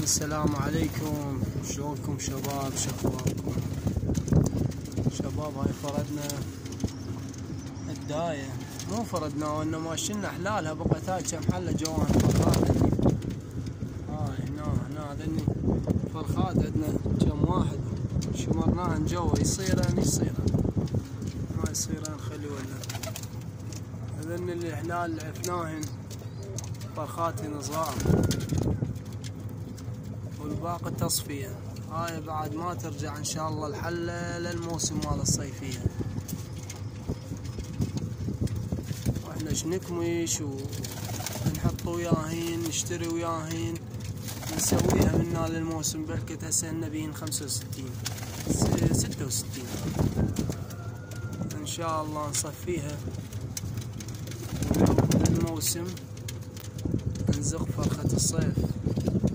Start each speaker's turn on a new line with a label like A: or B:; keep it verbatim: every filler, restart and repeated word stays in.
A: السلام عليكم، شلونكم شباب؟ شخباركم شباب؟ هاي فردنا الداية، مو فردنا وانما شلنا حلالها، بقت هاي كم حلة جواها فرخات. هاي هنا هنا ذني فرخات عندنا كم واحد شمرناهن جوا، يصيرن يصيرن ما يصيرن خلي ولا هذن اللي حلال عفناهن فرخاتهن صغار، والباقي تصفية. هاي بعد ما ترجع ان شاء الله الحلة للموسم مال الصيفية، واحنا شنكمش ونحط وياهن، نشتري وياهن، نسويها منا للموسم. بركة هسه نبين خمسة وستين ستة وستين ان شاء الله نصفيها للموسم، نزق فرخة الصيف.